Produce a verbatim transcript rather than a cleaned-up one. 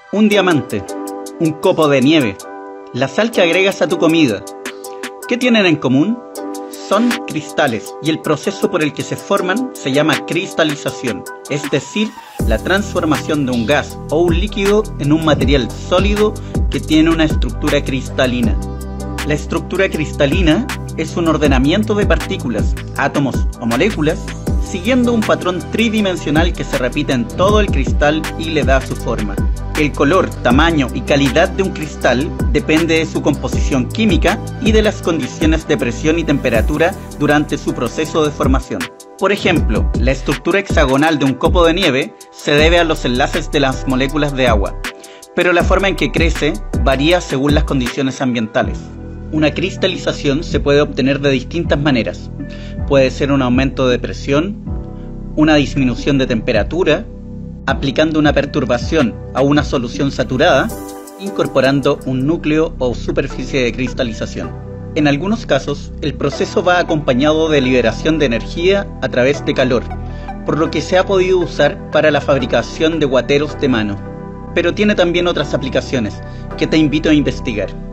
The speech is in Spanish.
Un diamante, un copo de nieve, la sal que agregas a tu comida. ¿Qué tienen en común? Son cristales y el proceso por el que se forman se llama cristalización, es decir, la transformación de un gas o un líquido en un material sólido que tiene una estructura cristalina. La estructura cristalina es un ordenamiento de partículas, átomos o moléculas siguiendo un patrón tridimensional que se repite en todo el cristal y le da su forma. El color, tamaño y calidad de un cristal depende de su composición química y de las condiciones de presión y temperatura durante su proceso de formación. Por ejemplo, la estructura hexagonal de un copo de nieve se debe a los enlaces de las moléculas de agua, pero la forma en que crece varía según las condiciones ambientales. Una cristalización se puede obtener de distintas maneras. Puede ser un aumento de presión, una disminución de temperatura, aplicando una perturbación a una solución saturada, incorporando un núcleo o superficie de cristalización. En algunos casos, el proceso va acompañado de liberación de energía a través de calor, por lo que se ha podido usar para la fabricación de guateros de mano. Pero tiene también otras aplicaciones que te invito a investigar.